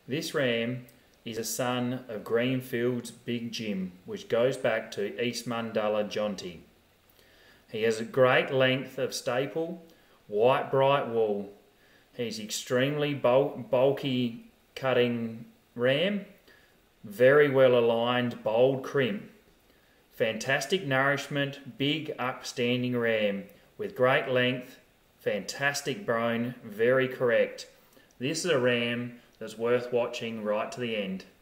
This ram is a son of Greenfield's Big Jim, which goes back to East Mundalla Jonty. He has a great length of staple, white bright wool. He's extremely bulky cutting ram, very well aligned, bold crimp. Fantastic nourishment, big upstanding ram with great length, fantastic bone, very correct. This is a ram that's worth watching right to the end.